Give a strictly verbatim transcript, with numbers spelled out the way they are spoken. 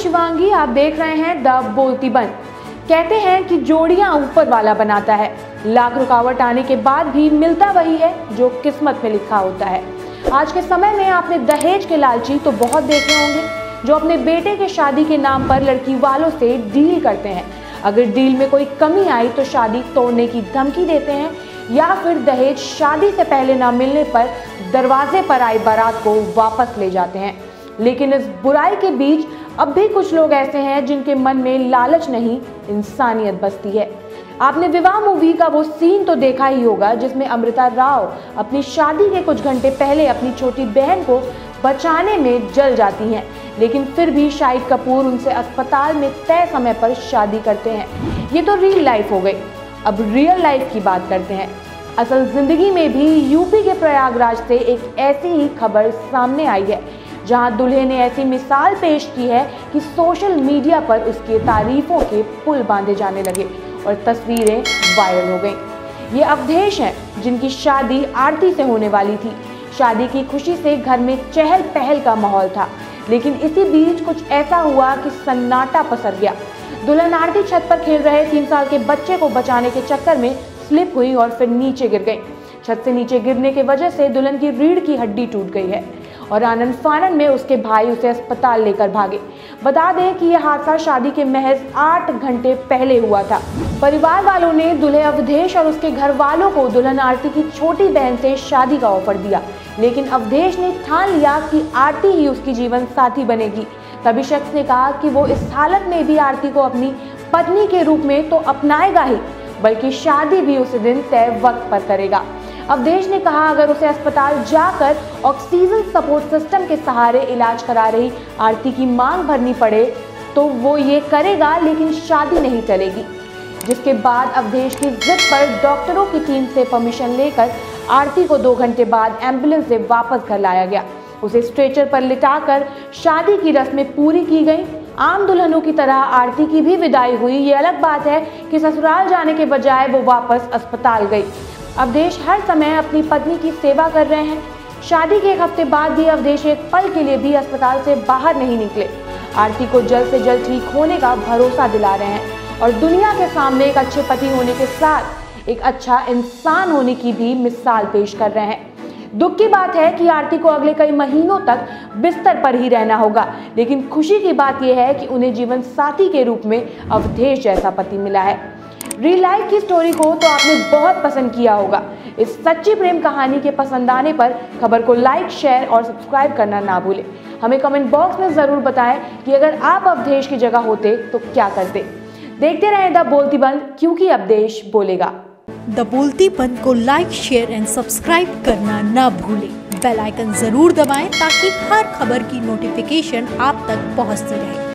शिवांगी, आप देख रहे हैं द बोलती बन। कहते हैं कि जोड़ियां ऊपर वाला बनाता है, लाख रुकावट आने के बाद भी मिलता वही है जो किस्मत में लिखा होता है। आज के समय में आपने दहेज के लालची तो बहुत देखे होंगे, जो अपने बेटे के शादी के नाम पर लड़की वालों से डील करते हैं। अगर डील में कोई कमी आई तो शादी तोड़ने की धमकी देते हैं, या फिर दहेज शादी से पहले ना मिलने पर दरवाजे पर आई बारात को वापस ले जाते हैं। लेकिन इस बुराई के बीच अब भी कुछ लोग ऐसे हैं जिनके मन में लालच नहीं, इंसानियत बसती है। आपने विवाह मूवी का वो सीन तो देखा ही होगा जिसमें अमृता राव अपनी शादी के कुछ घंटे पहले अपनी छोटी बहन को बचाने में जल जाती हैं, लेकिन फिर भी शाहिद कपूर उनसे अस्पताल में तय समय पर शादी करते हैं। ये तो रियल लाइफ हो गई। अब रियल लाइफ की बात करते हैं। असल जिंदगी में भी यूपी के प्रयागराज से एक ऐसी ही खबर सामने आई है, जहां दूल्हे ने ऐसी मिसाल पेश की है कि सोशल मीडिया पर उसकी तारीफों के पुल बांधे जाने लगे और तस्वीरें वायरल हो गईं। ये अवधेश हैं जिनकी शादी आरती से होने वाली थी। शादी की खुशी से घर में चहल पहल का माहौल था, लेकिन इसी बीच कुछ ऐसा हुआ कि सन्नाटा पसर गया। दुल्हन आरती छत पर खेल रहे तीन साल के बच्चे को बचाने के चक्कर में स्लिप हुई और फिर नीचे गिर गई। छत से नीचे गिरने की वजह से दुल्हन की रीढ़ की हड्डी टूट गई है और आनंद फानन में उसके भाई उसे अस्पताल लेकर भागे। बता दें कि यह हादसा शादी के महज आठ घंटे पहले हुआ था। परिवार वालों ने दूल्हे अवधेश और उसके घर वालों को दुल्हन आरती की छोटी बहन से शादी का ऑफर दिया, लेकिन अवधेश ने ठान लिया कि आरती ही उसकी जीवन साथी बनेगी। तभी शख्स ने कहा कि वो इस हालत में भी आरती को अपनी पत्नी के रूप में तो अपनाएगा ही, बल्कि शादी भी उसी दिन तय वक्त पर करेगा। अवधेश ने कहा अगर उसे अस्पताल जाकर ऑक्सीजन सपोर्ट सिस्टम के सहारे इलाज करा रही आरती की मांग भरनी पड़े तो वो ये करेगा, लेकिन शादी नहीं चलेगी। जिसके बाद अवधेश की जिद पर डॉक्टरों की टीम से परमिशन लेकर आरती को दो घंटे बाद एम्बुलेंस से वापस घर लाया गया। उसे स्ट्रेचर पर लिटाकर शादी की रस्में पूरी की गई। आम दुल्हनों की तरह आरती की भी विदाई हुई। ये अलग बात है कि ससुराल जाने के बजाय वो वापस अस्पताल गई। अवधेश हर समय अपनी पत्नी की सेवा कर रहे हैं। शादी के एक हफ्ते बाद भी अवधेश एक पल के लिए भी अस्पताल से बाहर नहीं निकले। आरती को जल्द से जल्द ठीक होने का भरोसा दिला रहे हैं और दुनिया के सामने एक अच्छे पति होने के साथ एक अच्छा इंसान होने की भी मिसाल पेश कर रहे हैं। दुख की बात है कि आरती को अगले कई महीनों तक बिस्तर पर ही रहना होगा, लेकिन खुशी की बात यह है कि उन्हें जीवन साथी के रूप में अवधेश जैसा पति मिला है। रियल लाइफ की स्टोरी को तो आपने बहुत पसंद किया होगा। इस सच्ची प्रेम कहानी के पसंद आने पर खबर को लाइक, शेयर और सब्सक्राइब करना ना भूलें। हमें कमेंट बॉक्स में जरूर बताएं कि अगर आप अवधेश की जगह होते तो क्या करते। देखते रहें द बोलती बन, क्योंकि अवधेश बोलेगा। द बोलती बन को लाइक, शेयर एंड सब्सक्राइब करना ना भूलें। बेल आइकन जरूर दबाएं ताकि हर खबर की नोटिफिकेशन आप तक पहुंचती रहे।